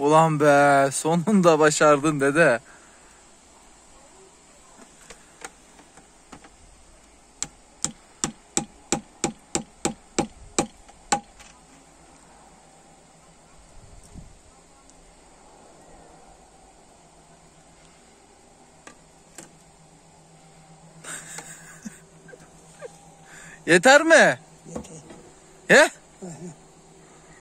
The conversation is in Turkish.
Ulan be, sonunda başardın dede. Yeter mi? Yeter. He? Aha.